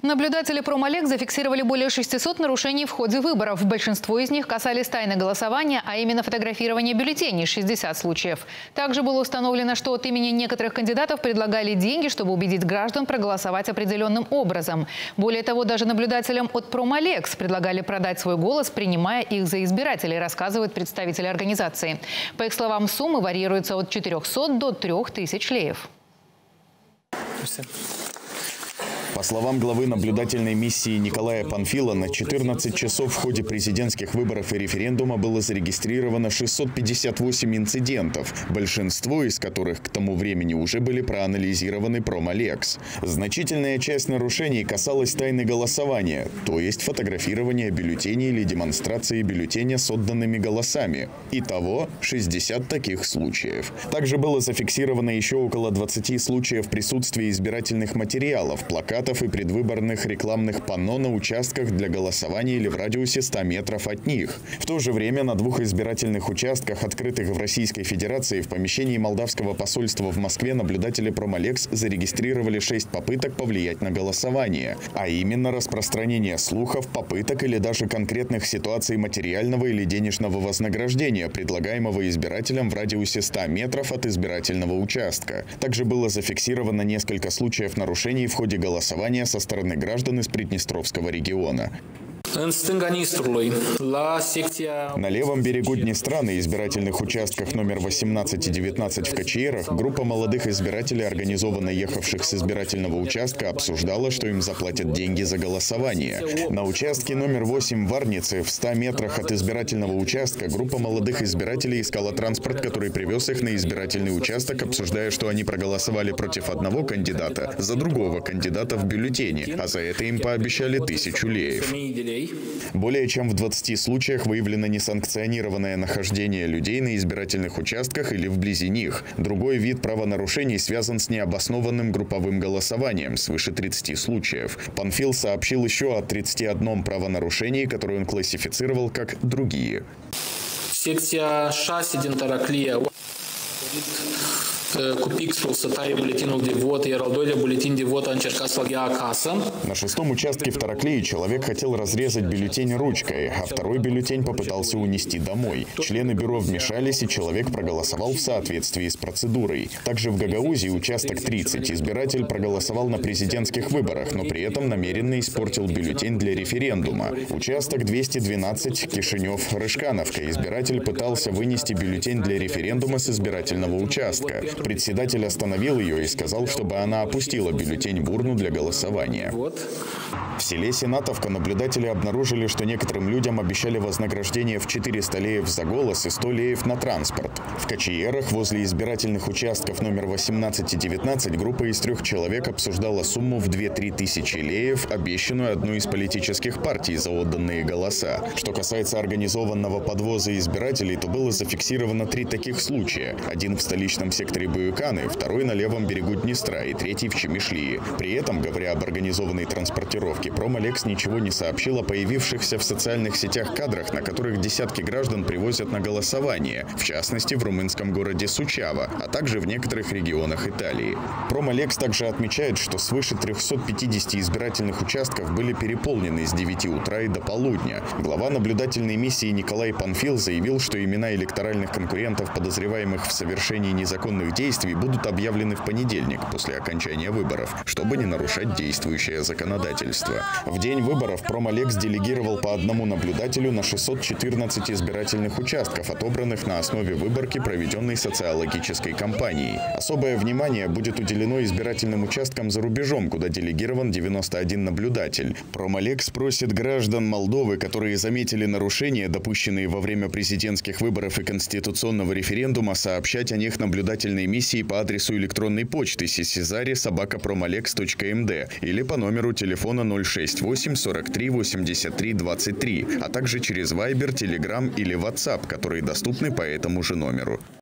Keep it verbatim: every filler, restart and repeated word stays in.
Наблюдатели Промолек зафиксировали более шестисот нарушений в ходе выборов. Большинство из них касались тайны голосования, а именно фотографирования бюллетеней – шестьдесят случаев. Также было установлено, что от имени некоторых кандидатов предлагали деньги, чтобы убедить граждан проголосовать определенным образом. Более того, даже наблюдателям от Промолекс предлагали продать свой голос, принимая их за избирателей, рассказывают представители организации. По их словам, суммы варьируются от четырёхсот до трёх тысяч леев. По словам главы наблюдательной миссии Николая Панфила, на четырнадцать часов в ходе президентских выборов и референдума было зарегистрировано шестьсот пятьдесят восемь инцидентов, большинство из которых к тому времени уже были проанализированы Промолекс. Значительная часть нарушений касалась тайны голосования, то есть фотографирования бюллетеней или демонстрации бюллетеня с отданными голосами. Итого шестьдесят таких случаев. Также было зафиксировано еще около двадцати случаев присутствия избирательных материалов, плакатов и предвыборных рекламных панно на участках для голосования или в радиусе ста метров от них. В то же время на двух избирательных участках, открытых в Российской Федерации, в помещении молдавского посольства в Москве наблюдатели Промолекс зарегистрировали шесть попыток повлиять на голосование, а именно распространение слухов, попыток или даже конкретных ситуаций материального или денежного вознаграждения, предлагаемого избирателям в радиусе ста метров от избирательного участка. Также было зафиксировано несколько случаев нарушений в ходе голосования со стороны граждан из Приднестровского региона. На левом берегу Днестра, на избирательных участках номер восемнадцать и девятнадцать в Кочиерах, группа молодых избирателей, организованно ехавших с избирательного участка, обсуждала, что им заплатят деньги за голосование. На участке номер восемь в Варнице, в ста метрах от избирательного участка, группа молодых избирателей искала транспорт, который привез их на избирательный участок, обсуждая, что они проголосовали против одного кандидата за другого кандидата в бюллетене, а за это им пообещали тысячу леев. Более чем в двадцати случаях выявлено несанкционированное нахождение людей на избирательных участках или вблизи них. Другой вид правонарушений связан с необоснованным групповым голосованием, свыше тридцати случаев. Панфил сообщил еще о тридцати одном правонарушении, которые он классифицировал как «другие». Секция шесть din Taraklea cu pixul să taie buletinul de vot, iar al doilea buletin de vot a încercat să-l ia acasă. На шестом участке в Тараклее человек хотел разрезать бюллетень ручкой, а второй бюллетень попытался унести домой. Члены бюро вмешались, и человек проголосовал в соответствии с процедурой. Также в Гагаузии, участок тридцать, избиратель проголосовал на президентских выборах, но при этом намеренно испортил бюллетень для референдума. Участок двести двенадцать, Кишинев-Рыжкановка. Избиратель пытался вынести бюллетень для референдума с избирательного участка. Председатель остановил ее и сказал, чтобы она опустила бюллетень в урну для голосования. В селе Сенатовка наблюдатели обнаружили, что некоторым людям обещали вознаграждение в четыреста леев за голос и сто леев на транспорт. В Кочиерах возле избирательных участков номер восемнадцать и девятнадцать группа из трех человек обсуждала сумму в две-три тысячи леев, обещанную одной из политических партий за отданные голоса. Что касается организованного подвоза избирателей, то было зафиксировано три таких случая. Один в столичном секторе Буюканы, второй на левом берегу Днестра и третий в Чемишлии. При этом, говоря об организованной транспортировке, Промолекс ничего не сообщил о появившихся в социальных сетях кадрах, на которых десятки граждан привозят на голосование, в частности в румынском городе Сучава, а также в некоторых регионах Италии. Промолекс также отмечает, что свыше трёхсот пятидесяти избирательных участков были переполнены с девяти утра и до полудня. Глава наблюдательной миссии Николай Панфил заявил, что имена электоральных конкурентов, подозреваемых в совершении незаконных действий, будут объявлены в понедельник после окончания выборов, чтобы не нарушать действующее законодательство. В день выборов Промолекс делегировал по одному наблюдателю на шестьсот четырнадцать избирательных участков, отобранных на основе выборки, проведенной социологической кампанией. Особое внимание будет уделено избирательным участкам за рубежом, куда делегирован девяносто один наблюдатель. Промолекс просит граждан Молдовы, которые заметили нарушения, допущенные во время президентских выборов и конституционного референдума, сообщать о них наблюдательной миссии по адресу электронной почты сисизари собака промолекс точка эм дэ или по номеру телефона ноль шесть восемь сорок три восемьдесят три двадцать три, а также через Viber, Telegram или WhatsApp, которые доступны по этому же номеру.